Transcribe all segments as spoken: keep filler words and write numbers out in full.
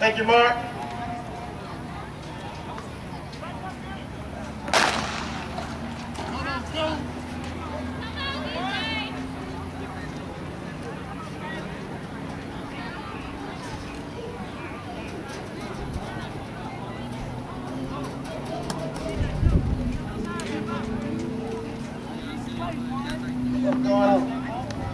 Thank you, Mark. What's going on?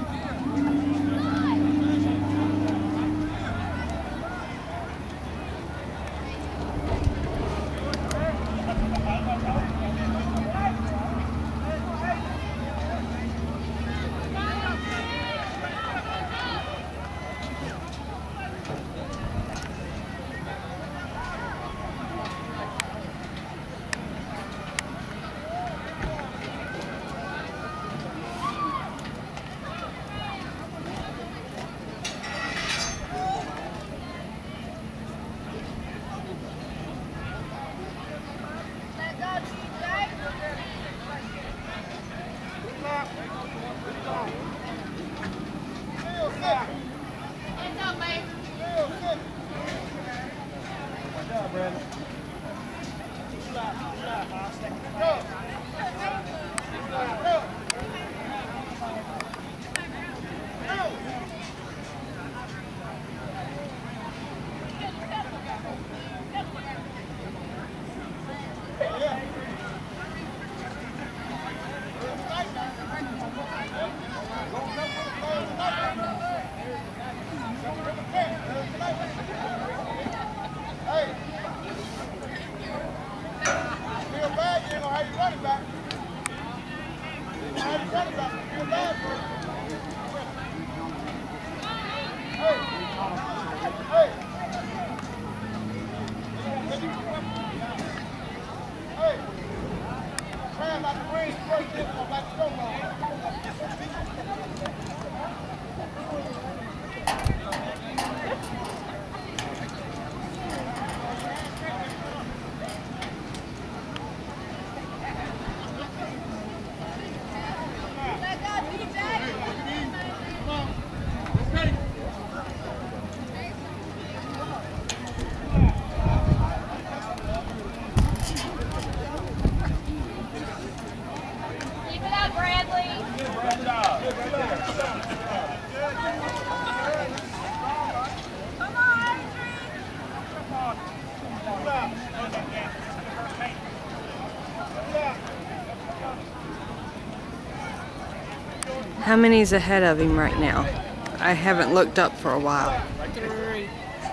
How many's ahead of him right now? I haven't looked up for a while. Three.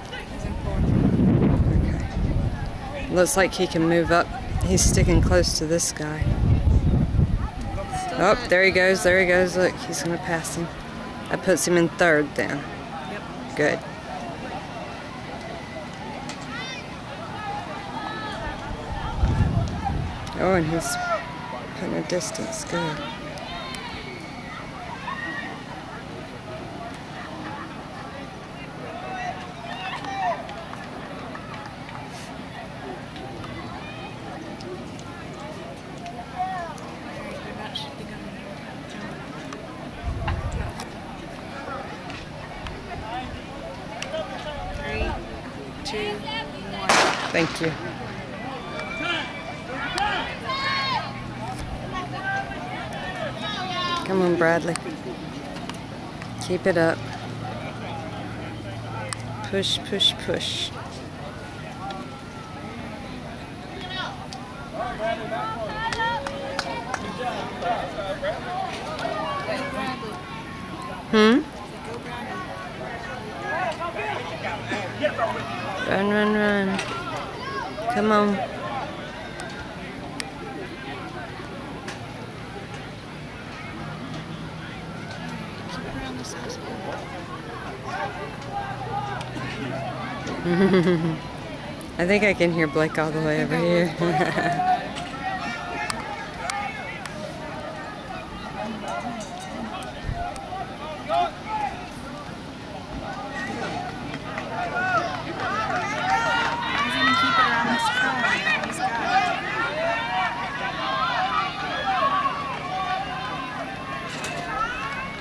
Okay. Looks like he can move up. He's sticking close to this guy. Oh, there he goes, there he goes. Look, he's gonna pass him. That puts him in third then. Yep. Good. Oh, and he's putting a distance. Good. Three, two, one. Thank you. Come on, Bradley. Keep it up. Push, push, push. Hmm? Run, run, run. Come on. I think I can hear Blake all the way over here.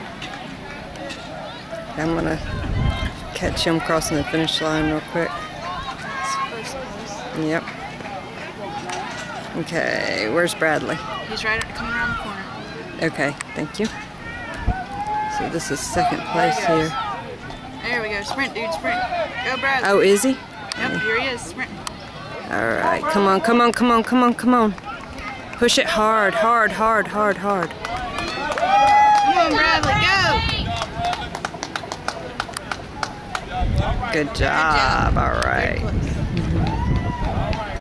I'm gonna catch him crossing the finish line real quick. Yep. Okay, where's Bradley? He's right coming around the corner. Okay, thank you. So this is second place here. There we go. Sprint, dude. Sprint. Go, Bradley. Oh, is he? Yep, here he is. Sprint. Alright, come on, come on, come on, come on, come on. Push it hard, hard, hard, hard, hard. Come on, Bradley. Go. Good job, alright.